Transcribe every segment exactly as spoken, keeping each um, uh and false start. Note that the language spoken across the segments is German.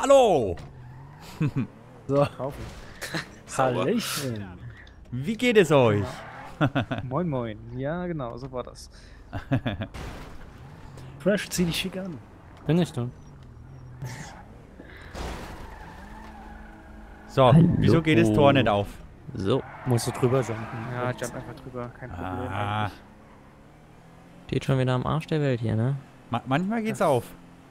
Hallo! So. Kaufen. Hallöchen. Wie geht es euch? Moin moin. Ja, genau, so war das. Fresh, zieh dich schick an. Bin ich da. So, Hallo. wieso geht das Tor nicht auf? So, musst du drüber jumpen. Ja, jump einfach drüber, kein Problem Ah, eigentlich. Steht schon wieder am Arsch der Welt hier, ne? ma manchmal geht's auf.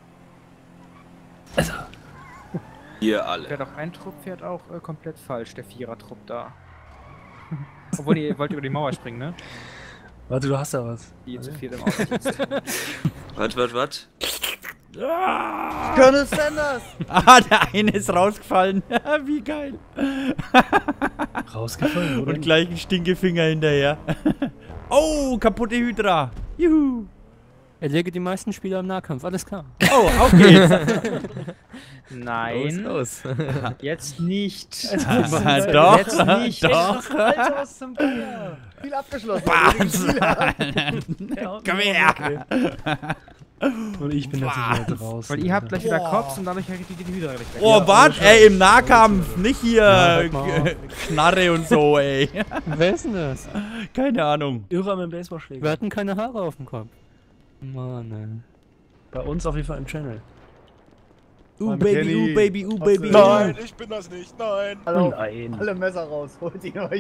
Ihr alle. Fährt auch ein Trupp, fährt auch äh, komplett falsch, der Vierer-Trupp da. Obwohl, ihr wollt über die Mauer springen, ne? Warte, du hast da was. Die zu viel im Auto sitzt. Was, was, was? Colonel Sanders! Ah, der eine ist rausgefallen. Wie geil. Rausgefallen, oder? Und gleich ein Stinkefinger hinterher. Oh, kaputte Hydra. Juhu. Erlege die meisten Spieler im Nahkampf, alles klar. Oh, auf geht's. Nein, Los, los. jetzt nicht. Aber doch, Jetzt nicht. doch. Alter, was zum Geier? Spiel abgeschlossen. Was? Komm her. Und ich bin natürlich wieder draußen. Weil ihr habt gleich wieder Cops und dadurch hättet ihr die wieder gleich weg. Oh, wart, ey, im Nahkampf. Nicht hier Ja, halt mal K- Knarre und so, ey. Wer ist denn das? Keine Ahnung. Irrer mit dem Baseballschläger. Wir hatten keine Haare auf dem Kopf. Mann, ey. Bei uns auf jeden Fall im Channel. Uh, Mann, Baby, Kenny. uh, Baby, uh, Baby. Nein, ich bin das nicht, nein. Hallo, Nein. alle Messer raus, holt ihn euch.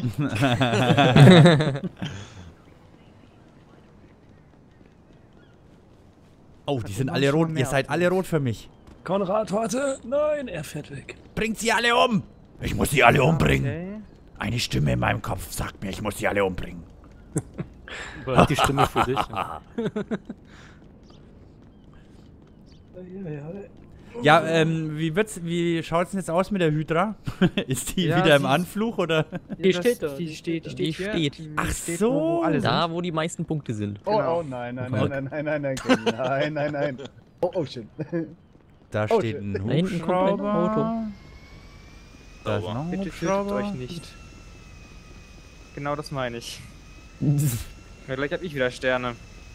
Oh, die sind alle rot. Ihr seid alle rot für mich. Konrad, warte. Nein, er fährt weg. Bringt sie alle um. Ich muss sie alle umbringen. Okay. Eine Stimme in meinem Kopf sagt mir, ich muss sie alle umbringen. Behalt die Stimme für dich. Ja, ähm, wie wird's, wie schaut's denn jetzt aus mit der Hydra? Ist die Ja, wieder im sie- Anflug oder? Die das- steht da. Die steht, die steht Die hier. steht. Die Ach steht, so. Wo, wo alle sind. Da, wo die meisten Punkte sind. Oh, Genau. oh, nein, nein, nein, nein, nein, nein, nein, Kenny. nein, nein, nein. Oh, oh, shit. Da Oh, steht shit. ein Da hinten kommt ein Hubschrauber. Auto. Da ist noch ein Bitte tötet Hubschrauber. euch nicht. Genau das meine ich. Ja, gleich hab ich wieder Sterne.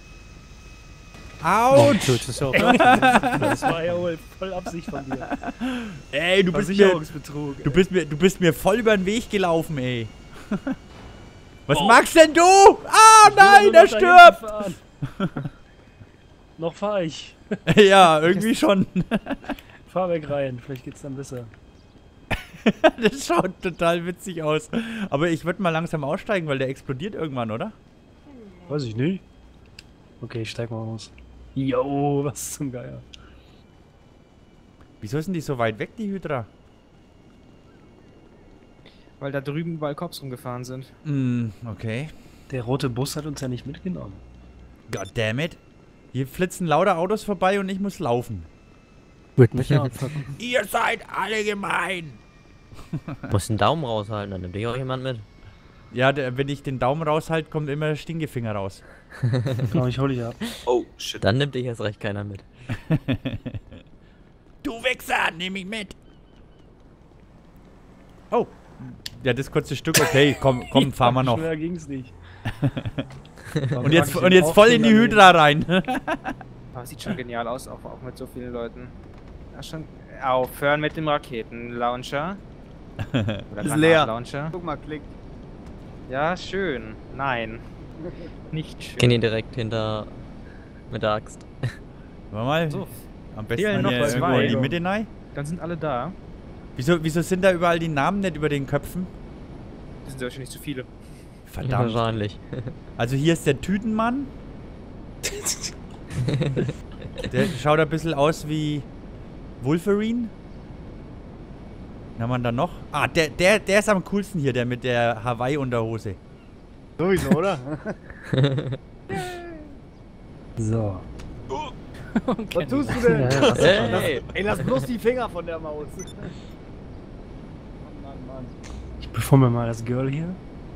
Autsch! Das ist ja auch Das war ja wohl voll Absicht von dir. Ey, du bist mir, Versicherungsbetrug. du bist mir, du bist mir voll über den Weg gelaufen, ey. Was magst denn du? Ah, nein, er stirbt! Noch fahr ich. Ja, irgendwie schon. Fahr weg rein, vielleicht geht's dann besser. Das schaut total witzig aus. Aber ich würde mal langsam aussteigen, weil der explodiert irgendwann, oder? Weiß ich nicht. Okay, ich steig mal aus. Yo, was zum Geier. Wieso sind die so weit weg, die Hydra? Weil da drüben überall Cops rumgefahren sind. Hm, okay. Der rote Bus hat uns ja nicht mitgenommen. Goddammit. Hier flitzen lauter Autos vorbei und ich muss laufen. Wird mich ja abfacken. Ihr seid alle gemein. Muss einen Daumen raushalten, dann nimmt dich auch jemand mit. Ja, der, wenn ich den Daumen raushalte, kommt immer der Stinkefinger raus. Komm, ich hol dich ab. Oh, shit. Dann nimmt dich erst recht keiner mit. Du Wichser, nehm mich mit. Oh. Ja, das kurze Stück, okay, komm, komm, fahren wir noch. Schneller ging's nicht. Und jetzt, und jetzt voll in die Hydra rein. Aber sieht schon genial aus, auch, auch mit so vielen Leuten. Ja, schon aufhören mit dem Raketenlauncher. Oder Ist leer. Launcher. Guck mal, klick. Ja, schön. Nein. Nicht schön. Kenn ihn direkt hinter mit der Axt. Warte mal, So, am besten fehlen mal noch hier irgendwo zwei. in die Mitte rein. dann sind alle da. Wieso, wieso sind da überall die Namen nicht über den Köpfen? Das sind wahrscheinlich zu viele. Verdammt. Wahrscheinlich. Also hier ist der Tütenmann. Der schaut ein bisschen aus wie Wolverine. Was haben wir da noch? Ah, der, der, der ist am coolsten hier, der mit der Hawaii-Unterhose. Sowieso, oder? So. Was tust du denn? Hey. Ey, lass bloß die Finger von der Maus. Mann, Mann, Mann. Ich performe mal das Girl hier.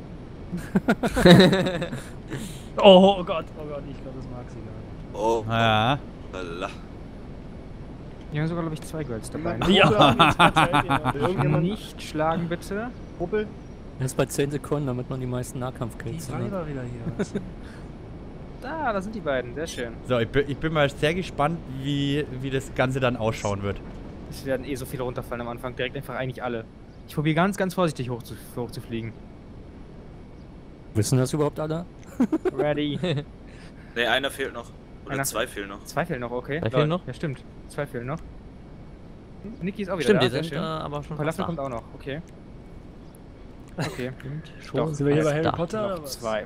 Oh Gott, oh Gott, ich glaube, das mag sie gar Oh, Ja. Allah. Hier haben sogar, glaube ich, zwei Girls dabei. Jemand- Ne? Ja. Irgendjemand Nicht schlagen, bitte. Kuppel? Das ist bei zehn Sekunden, damit man die meisten Die Nahkampfkills hat. Weiber wieder hier. Da, da sind die beiden. Sehr schön. So, ich bin, ich bin mal sehr gespannt, wie, wie das Ganze dann ausschauen wird. Es werden eh so viele runterfallen am Anfang. Direkt einfach eigentlich alle. Ich probiere ganz, ganz vorsichtig hoch zu, hoch zu fliegen. Wissen das überhaupt alle? Ready. Ne, einer fehlt noch. Oder Einer- zwei fehlen noch. Zwei fehlen noch, okay. Zwei fehlen noch? Ja, stimmt. Zwei fehlen noch. Niki ist auch wieder Stimmt, da. die sehr sind schön. äh, aber schon fast Falafel da. kommt auch noch, okay. Okay. Schon Doch, Sind wir hier bei fast Harry da. Potter oder Noch was? zwei.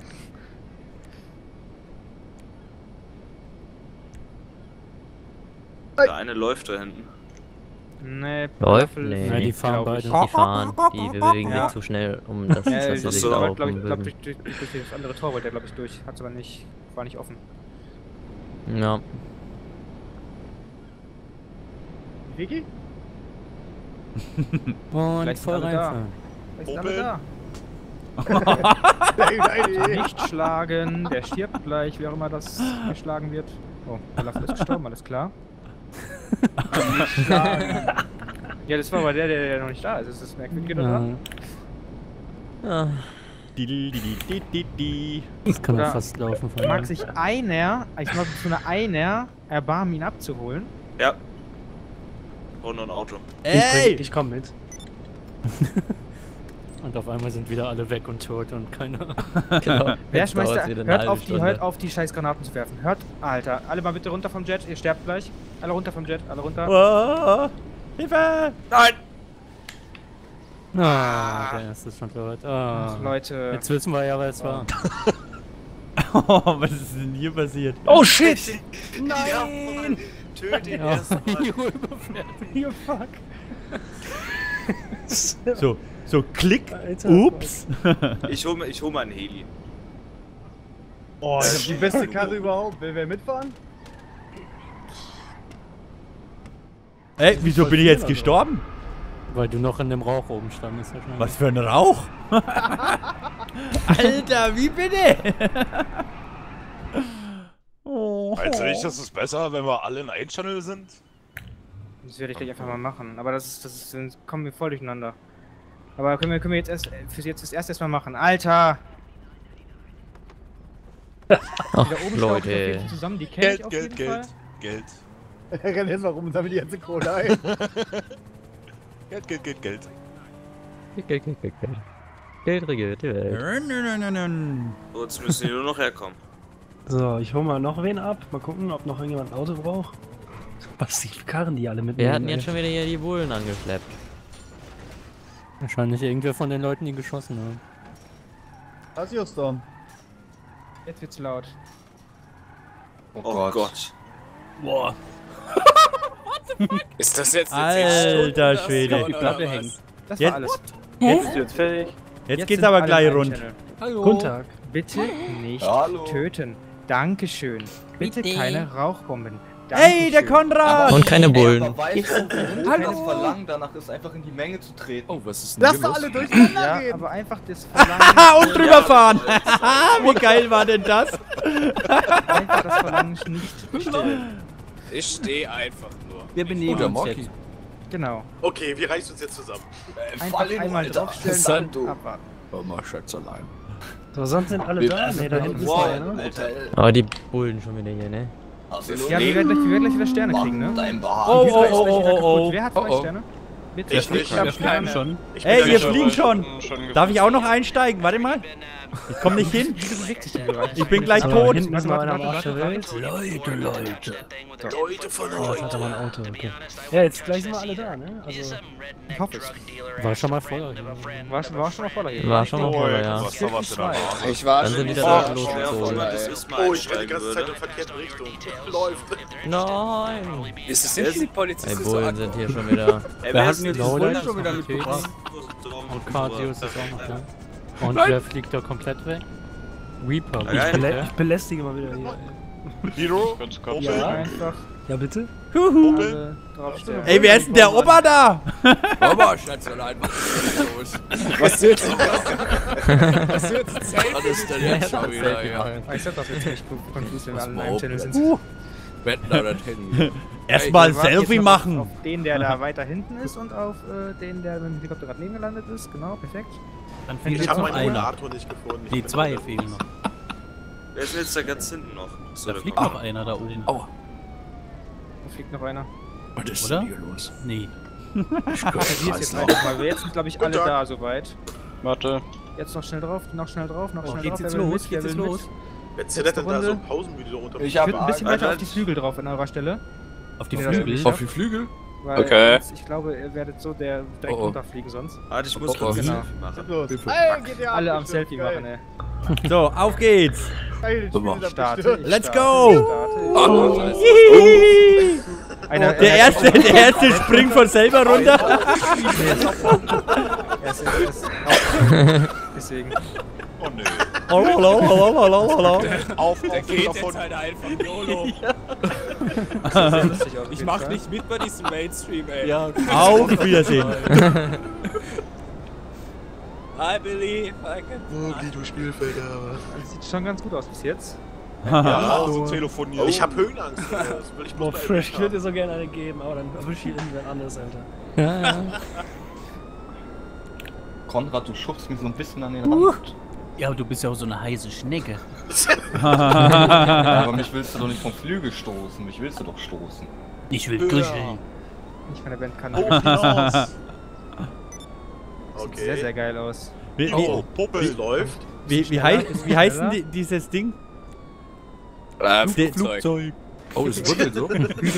Der eine läuft da hinten. Nee, Läuft? Falafel- Nee. Ja, die fahren glaub ich. beide. Die fahren, die bewegen Ja. sich zu schnell, um das, Ja, dass sie das sich so, war, sauber glaub ich, glaub, bewegen. durch, durch, durch das andere Tor wollte er, glaube ich, durch. Hat aber nicht, war nicht offen. Ja. Vicky? Und Vielleicht voll sind alle da. reinfahren. Vielleicht sind alle da. Nein, nein, Nicht schlagen, der stirbt gleich, wie auch immer das geschlagen wird. Oh, Falafel ist gestorben, alles klar. Ja, das war aber der, der, der noch nicht da ist. Ist das merkwürdig oder? Ja, Ja. Di, di, di, di, di, di. das kann Oder er fast laufen von Mag hier. sich einer, ich mag so eine einer erbarmen, ihn abzuholen. Ja. Und ein Auto. Ich, Ey! bring, ich komm mit. Und auf einmal sind wieder alle weg und tot und keiner. Genau. Wer Jetzt schmeißt dauert's da? wieder eine Hört halbe auf, die, Stunde. hört auf die scheiß Granaten zu werfen. Hört, Alter. Alle mal bitte runter vom Jet, ihr sterbt gleich. Alle runter vom Jet, alle runter. Oh, Hilfe! Nein! Ah, der erste ist schon tot. Ach, Ah. Leute. Jetzt wissen wir ja, wer es war. Oh, was ist denn hier passiert? Oh shit! Nein! Töte ihn Ja. erst mal. You fuck. So, so klick. Alter. Ups. Ich hol, mir- ich hol mal einen Heli. Oh, ich hab die beste Karre überhaupt. Will wer mitfahren? Ey, wieso bin ich jetzt gestorben? Weil du noch in dem Rauch oben standest. wahrscheinlich. Was für ein Rauch? Alter, wie bitte? Oh. Meinst du nicht, das ist besser, wenn wir alle in ein Channel sind? Das werde ich gleich einfach mal machen. Aber das ist, das ist, dann kommen wir voll durcheinander. Aber können wir, können wir jetzt erst, für jetzt das erste erstmal machen. Alter! Ach, Da oben Leute. staubt zusammen, die kenne ich Geld, auf Geld, jeden Fall. Geld, Geld. Renn jetzt mal rum und sammel die ganze Kohle ein. Geld, Geld, Geld, Geld. Geld, Geld, Geld, Geld. Geld regiert die Welt. So, jetzt müssen die nur noch herkommen. So, ich hol mal noch wen ab. Mal gucken, ob noch irgendjemand ein Auto braucht. Was die Karren, die alle mitnehmen. Wir hatten jetzt ey. schon wieder hier die Bullen angeschleppt. Wahrscheinlich irgendwer von den Leuten, die geschossen haben. Asiostorm. Jetzt wird's laut. Oh, Gott. Boah. Ist das jetzt Alter Schwede. Die Platte hängt. Das Jetzt- war alles. Jetzt, jetzt fähig? jetzt Jetzt geht's sind aber alle gleich in einem rund. Channel. Hallo. Guten Tag. Bitte nicht Hallo. töten. Dankeschön. Bitte Bitte. keine Rauchbomben. Hey, der Dankeschön. Konrad! Und keine Bullen. Aber weißt du, warum Hallo. das Verlangen danach ist, einfach in die Menge zu treten? Oh, was ist Lass doch alle durcheinander Ja, reden. aber einfach das Verlangen, Haha, und drüber fahren! Wie geil war denn das? einfach das Verlangen nicht stillen. Ich stehe einfach nur. Wir benehmen uns jetzt. Genau. Okay, wir reißen uns jetzt zusammen. Einfach einmal draufstellen und abwarten. Oh, mach Schatz allein. So, sonst sind alle da. Ne, da hinten ist noch Wow, einer. Alter. Aber die Bullen schon wieder hier, ne? Ja, wir werden, gleich, wir werden gleich wieder Sterne kriegen, ne? Dein Oh, Bart. oh, Wer ist oh, gleich wieder oh, kaputt? oh. Wer hat Oh, zwei oh. Sterne? Bitte. Ich nicht. hab Wir Sterne. schon. Ich bin Ey, ja wir schon- fliegen schon. schon Darf ich auch noch einsteigen? Warte mal. Ich komm nicht hin. Wieso bewegt sich der Bereich? Ich bin gleich Aber tot. hinten ist noch Warte, einer am warte, Arsch der warte, Welt. Leute, Leute. Leute von Oh, euch. ich hatte mal ein Auto, okay. Ja, jetzt gleich sind wir alle da, ne? Also, Ich hoffe es. war schon mal voll. War, schon- war schon mal voller hier. War schon mal Oh, voll, ey, ja. was da was denn da? Ich war Dann schon sind wieder so da schwer losgezogen. voll, Das ey. ist mal Oh, ich bin die einsteigen ganze Zeit in würde. verkehrte Richtung. Läuft. Nein! Ist es jetzt die Die Polizisten so Bullen sind hier schon wieder. Ey, Wir wer hatten ist jetzt denn das Bullen Bullen schon wieder mitbekommen? Und Cardius ist auch noch da. Und wer fliegt da komplett weg? Reaper. Ja, Ich, belä ja. ich belästige mal wieder hier. Hero? Ja, Opel? einfach Ja, bitte? alle draufstellen. Ey, wer ist denn der Opa da? Mama, Schatz allein, was ist denn los? Was wird denn Was wird denn Was ist denn jetzt schon wieder hier? Ah, ich sag das jetzt nicht gut konfus, wenn wir alle in einem mal Channel auf. sind. Wetten da das Handy. Erstmal ein Wir warten jetzt Selfie noch machen. Auf, auf den, der da weiter hinten ist und auf äh, den, der mit dem Helikopter gerade neben gelandet ist. Genau, perfekt. Dann fehlt Ich jetzt habe noch meinen einer. Rollator nicht gefunden. Ich Die bin zwei alle- fehlen noch. Wer ist denn jetzt da ganz hinten noch? So, Da der fliegt kommt. noch einer da oben. Aua. Da fliegt noch einer. Was ist Oder? denn hier los? Nee. Ich Hier ist jetzt einfach mal. Jetzt sind, glaube ich, alle Guten Tag. da soweit. Warte. Jetzt noch schnell drauf, noch schnell drauf, noch Oh, schnell geht's drauf. jetzt Wer will los? mit? Geht's Wer jetzt will los? mit? Wer zählt denn da Runde. so pausenmüde runter? Ich Ich hab würde ein bisschen Alter, weiter auf die Flügel drauf an eurer Stelle. Auf die Nee, das Flügel? will Auf die Flügel? Weil Okay. sonst- ich glaube, ihr werdet so der direkt Oh, oh. runterfliegen sonst. Warte, ich muss Oh, kurz ein genau. Selfie machen. Los. Hilfe. Ey, G T A Alle am abgestürzt, Selfie geil. machen, ey. So, auf geht's. Geil, das So, mach. Spiel ist Starte. abgestürzt. ich Let's starte, go. ich starte. Oh, scheiße. Hihihi. Einer, Der erste, der erste springt von selber runter. Er ist, er ist auch, deswegen. Oh nö. Lalalala. Auf, Der auf, geht davon. jetzt halt einfach YOLO. Das ist sehr lustig auf Ich jeden mach Fall. nicht mit bei diesem Mainstream, ey. Ja, Auf Wiedersehen. I believe I can Oh, wie du Spielfelder. Das sieht schon ganz gut aus bis jetzt. Ja, so telefonieren. Ich hab Höhenangst. Das will ich Boah, bloß Fresh, ich mal würde dir so gerne eine geben, aber dann erwisch ich irgendwann anderes, Alter. Konrad, du schubst mich so ein bisschen an den Rand. Ja, aber du bist ja auch so eine heiße Schnecke. Aber mich willst du doch nicht vom Flügel stoßen. Mich willst du doch stoßen. Ich will kuscheln. Ich von der Band kann. Oh, hinaus. Sieht Okay. sehr, sehr geil aus. Wie, wie, Oh, Puppel läuft. wie, wie, hei wie heißt denn die, dieses Ding? Äh, Die- Flugzeug. Oh, das wird so.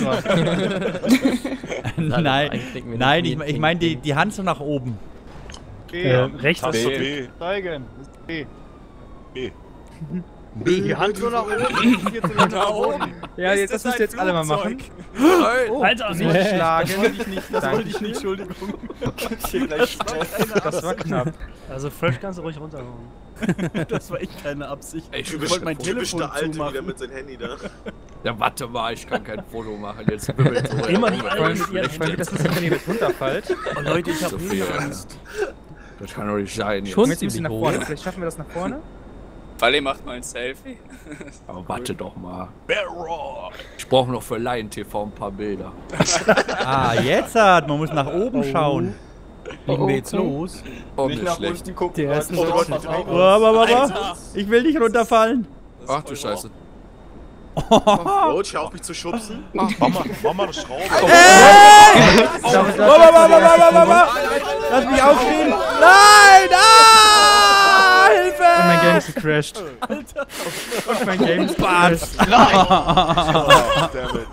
Nein, einklicken, wenn nein, ich ich, nie ich meine die, die Hand so nach oben. B. Äh, rechts Taste ist B. Zeigen. Das ist B. B. B. Die Hand nur nach oben. Jetzt sind wir nach oben. Ja, jetzt, das müsst ihr jetzt alle mal machen. Alter, Nicht nee. schlagen. Das wollte ich nicht, das wollte ich nicht, Entschuldigung. Hier gleich Stress. Das war knapp. Also Fresh kannst du ruhig runterhauen. Das war echt keine Absicht. Ey, ich Typisch, wollte mein typisch Telefon der Alte wieder zumachen. mit seinem Handy da. Ja, warte mal, ich kann kein Foto machen. Jetzt bimmelt so. Immer die Ja, Alten mit ihren Ich freue mich, dass das nicht mit runterfällt. Oh Leute, ich hab so viel Angst. Das kann doch nicht sein. Jetzt. Schon jetzt ein bisschen nach vorne. Vielleicht schaffen wir das nach vorne. Wally macht mal ein Selfie. Aber warte doch mal. Ich brauche noch für Lion T V ein paar Bilder. Ah, jetzt hat, man muss nach oben schauen. Legen wir jetzt los? Oh, Nicht nicht nach schlecht. unten gucken. Der ist Leute. ein Oh Gott, Gott. pass auf. Boah, boah, boah, boah. Ich will nicht runterfallen. Ach du Scheiße. Rutsch, hör auf mich zu schubsen. Mach mal, mach mal eine Schraube. Ey! Boah, boah, boah, boah, boah, boah, boah, boah. Lass mich aufstehen. Nein! Ah! Hilfe! Und mein Game ist gecrashed. Alter. Und mein Game ist gecrashed. Oh, dammit.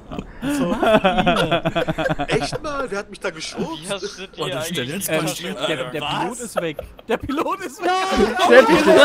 Echt mal? Wer hat mich da geschubst? Was ist denn jetzt Ähm, passiert? der, der Pilot ist weg. Der Pilot ist weg. Steffi steht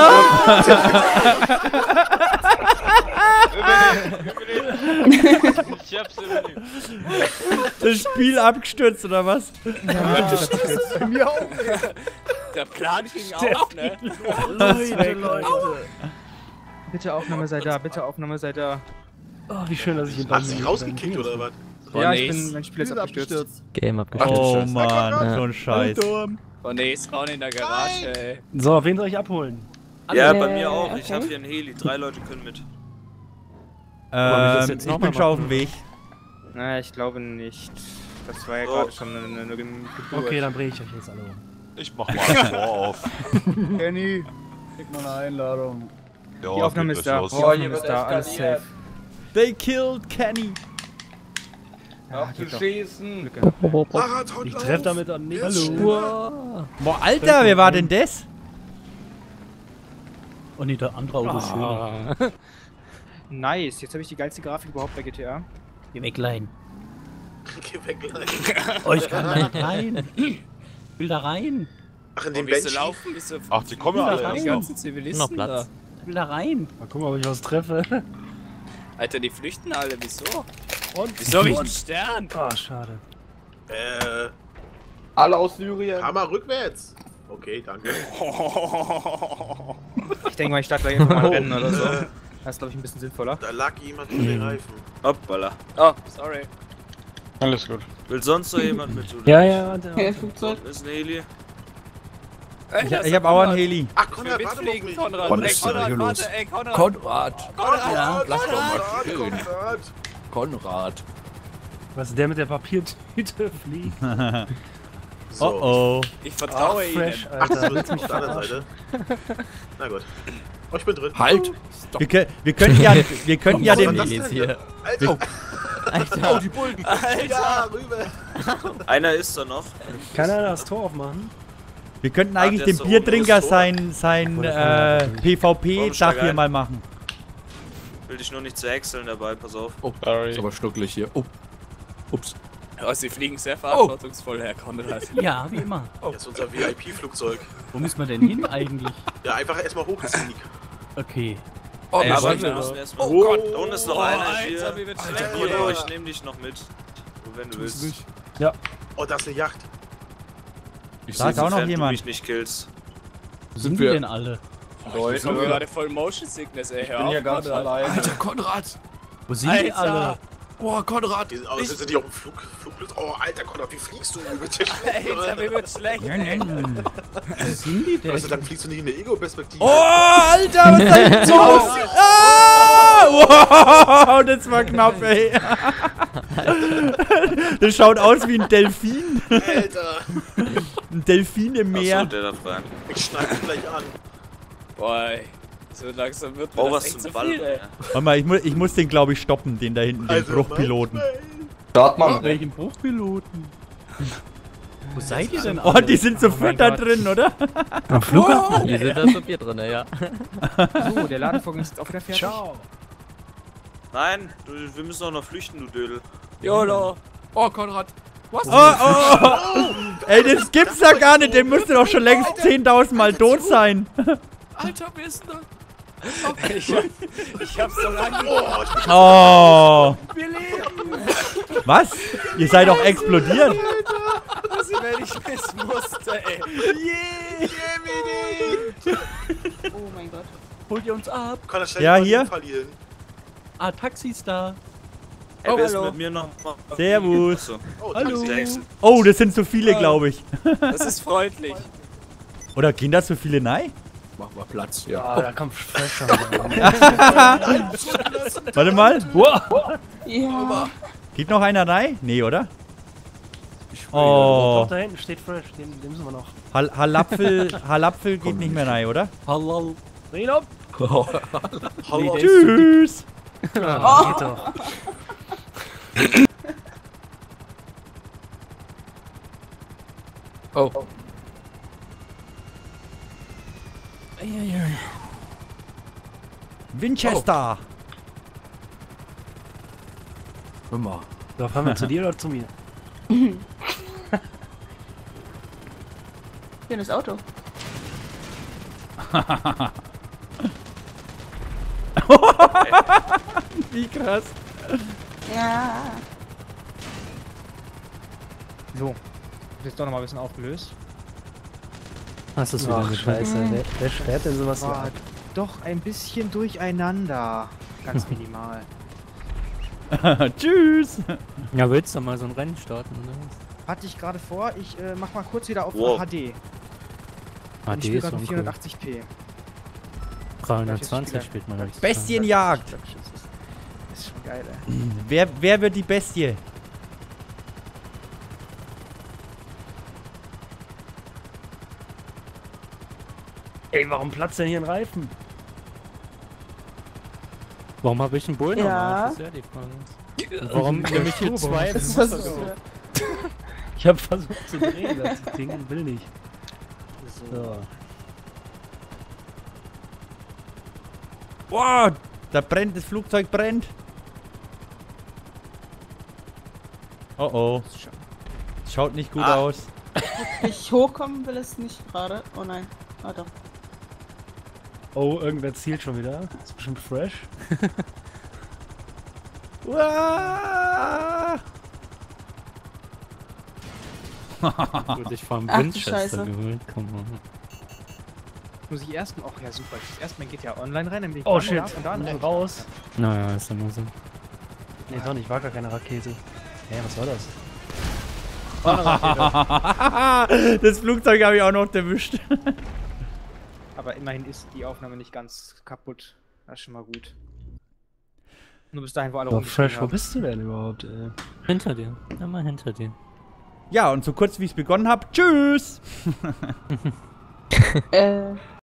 Ich hab's überlebt. Das Spiel abgestürzt, oder was? Bei mir auch. Der Plan ging auf, ne? Leute, Leute. Bitte Aufnahme sei da, bitte Aufnahme sei da. Oh, wie schön, dass ich ihn Hast du dich rausgekickt oder was? Ja, ich bin, mein Spiel ist abgestürzt. Game abgestürzt. Oh Mann, so ein Scheiß. Oh ne, ist Frauen in der Garage, ey. So, wen soll ich abholen? Ja, bei mir auch. Ich habe hier einen Heli. Drei Leute können mit. das Ähm, jetzt ich noch bin mal schon auf machen? dem Weg. Naja, ich glaube nicht. Das war ja Oh. gerade schon eine, eine, eine Geburt. Okay, dann bringe ich euch jetzt alle um. Ich mach mal ein Tor auf. Kenny, krieg mal eine Einladung. Ja, Die Aufnahme geht ist da. los. Die Oh, hier Aufnahme wird ist da, alles eskaliert. safe. They killed Kenny. Ja, Auf zu geht doch. schießen. Glück gehabt. Marathon Ich treffe damit an nichts. Boah, Alter, wer war denn das? Und die der andere Auto ist schöner. Nice, jetzt habe ich die geilste Grafik überhaupt bei G T A. Geh weg, Lein. Geh weg, Lein. Oh, ich kann da nicht rein. Ich will da rein. Ach, in Und den willst du Bench. laufen? Bist du Ach, die kommen ja alle die erst. ganzen Noch Zivilisten Platz. Ich will da rein. Mal gucken, ob ich was treffe. da. Alter, die flüchten alle. Wieso? Und? Wieso hab ich einen Stern? Ah, schade. Äh, Alle aus Syrien. Hammer rückwärts. Okay, danke. Ich denke mal, ich starte gleich einfach mal ein Rennen oder so. Das ist, glaube ich, ein bisschen sinnvoller. Da lag jemand in den Reifen. Hoppala. Oh, sorry. Alles gut. Will sonst noch jemand mit? Oder? Ja, ja, warte. Okay, Flugzeug. Ist ein Heli. Ey, Ich, das ich ist hab auch einen Konrad. Heli. Ach, Ich will Konrad, warte auf mitfliegen, mich. Konrad. Was Ey, ist denn Konrad, hier los? warte, ey, Konrad. Konrad! Konrad, Lass doch mal Konrad, stehen. Konrad. Konrad! Was ist der mit der Papiertüte fliegt? So. Oh oh. Ich vertraue Ihnen. Fresh, Ach, das Alter. wird auf der anderen Seite. Na gut. Oh, ich bin drin. Halt! Stopp! Wir, können, wir könnten ja, wir könnten ja Was war den, das Jetzt denn? hier. Alter, Alter. Oh, die Bullen. Alter. Ja, rüber. Einer ist da noch. Kann einer das Tor aufmachen? Wir könnten Ah, eigentlich der dem ist da oben, Biertrinker ist tot. sein, sein Oder äh, kann man- PvP-Dach steig hier ein. mal machen. Will dich nur nicht zu häckseln dabei, pass auf. Oh, ist aber schnucklig hier. Oh. Ups. Oh, sie fliegen sehr verantwortungsvoll, Herr Konrad. Ja, wie immer. Das ist unser V I P-Flugzeug. Wo müssen wir denn hin eigentlich? Ja, einfach erstmal hochziehen. Okay. Oh, Ey, wir aber sind wir da. müssen erstmal. Oh Gott. Da unten ist noch Oh, einer Alter, hier. mir wird Alter, schlecht. Bruder, ich nehm dich noch mit. Wenn du willst. Oh, da ist eine Yacht. Ich Da ist auch noch sofern du jemand. mich nicht killst. Wo sind die wir- denn alle? Ich bin gerade voll Motion Sickness, ey. Ich bin hier ganz alleine. Alter, Konrad. Wo sind die alle? Alter. Boah, Konrad. Die sind, oh, sind die auf dem Flug, Flugplatz? Oh, Alter, Konrad, wie fliegst du? Mit der Alter, mir wird schlecht. Wo sind die denn? Also, dann fliegst du nicht in der Ego-Perspektive. Oh, Alter, was ist da hinten los? Ah, wow, das war knapp, ey. Das schaut aus wie ein Delfin. Alter, Ein Delfin im Achso, Meer. der da rein. ich schneide ihn gleich an. Boah, ey. So langsam wird mir Bau das was echt zum zu Ball. viel, ey. Warte mal, ich, mu ich muss den, glaube ich, stoppen, den da hinten, den Also, Bruchpiloten. Start mal. Welchen Bruchpiloten? Wo seid ihr denn Oh, alle? die sind so Oh mein fit da Gott. drin, oder? Am Flughafen? Die sind da so Bier drin, ja. So, der Ladevorgang ist auch wieder fertig. Ciao. Nein, du, wir müssen auch noch flüchten, du Dödel. YOLO. Oh, Konrad. Was? Oh, oh, oh. Ey, das gibt's ja gar nicht. Der müsste doch schon längst zehntausend Mal tot sein. Alter, wer ist denn da? Ich, hab, ich hab's so lange. Oh. Wir leben. Was? Ihr seid doch explodiert. Was, wenn ich miss musste, ey. Oh mein Gott. Holt ihr uns ab? Konrad, stell Ja, dich mal hier. hin, verlieren. Ah, Taxis da. Ey, wer ist hallo. mit mir noch? Servus. Achso. Oh, Hallo. Taxi. Oh, das sind so viele, glaube ich. Das ist freundlich. Oder gehen da so viele rein? Mach mal Platz, ja. Ah, da kommt Fresh. Warte mal. Ja. Geht noch einer rein? Nee, oder? Oh. Oh. Da hinten steht Fresh, den, den müssen wir noch. Hal Halapfel, Halapfel geht nicht mehr rein, oder? Hallo. Dreh ab! Hallo. Tschüss. Ah, geht doch. Oh. Winchester. Hör mal. So, fahren wir zu dir oder zu mir? Schönes Auto. Wie krass. Ja. So. Jetzt doch noch mal ein bisschen aufgelöst. Hast du es wieder Ach, mit scheiße. Wer, wer sperrt denn sowas hier War ab? doch ein bisschen durcheinander. Ganz minimal. Tschüss. Ja, willst du mal so ein Rennen starten, oder was? Hatte ich gerade vor, ich äh, mach mal kurz wieder auf Wow. H D. Ah, ich die spiele ist gerade schon mit cool. vierhundertachtzig p. dreihundertzwanzig spielt man halt. Bestienjagd. Das ist schon geil, ey. Wer, wer wird die Bestie? Ey, warum platzt denn hier ein Reifen? Warum habe ich einen Bullen Ja. am Arsch? Das ist ja die Frage. Und warum nehme ich hier zwei? Das ist was so. Ich hab versucht zu drehen, das Ding will nicht. So. Wow, da brennt, das Flugzeug brennt. Oh oh. Schaut nicht gut Ah. aus. Ich hochkommen will es nicht gerade. Oh nein. Ah doch. Oh, irgendwer zielt schon wieder. Das ist bestimmt Fresh. Uah. Wurde ich vom Ach, du Winchester Scheiße. geholt. Komm mal. Muss ich erst mal. Ach ja, super. Ich erstmal geht ja online rein, nämlich Oh dann shit, da und dann und raus. Naja, ist immer so. Nee, doch nicht, war gar keine Rakete. Hä, was war das? Das Flugzeug habe ich auch noch erwischt. Aber immerhin ist die Aufnahme nicht ganz kaputt. Das ist schon mal gut. Nur bis dahin, wo alle Oh, rumgeschrien Fresh, wo haben. bist du denn überhaupt, ey? Hinter dir. Immer hinter dir. Ja, und so kurz wie ich es begonnen habe. Tschüss. Äh.